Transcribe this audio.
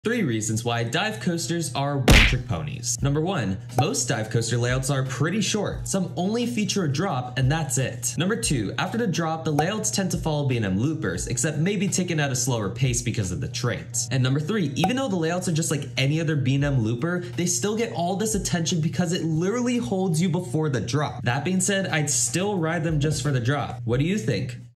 3 reasons why dive coasters are one-trick ponies. Number 1, most dive coaster layouts are pretty short. Some only feature a drop and that's it. Number 2, after the drop, the layouts tend to follow B&M loopers, except maybe taken at a slower pace because of the trains. And number 3, even though the layouts are just like any other B&M looper, they still get all this attention because it literally holds you before the drop. That being said, I'd still ride them just for the drop. What do you think?